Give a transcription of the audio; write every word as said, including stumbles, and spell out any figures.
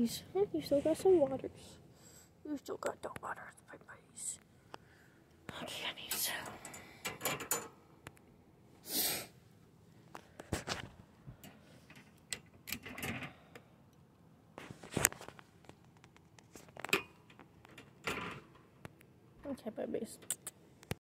buddies. Huh, you still got some waters. You still got the waters, my buddies. Okay, I need some. Okay, babies.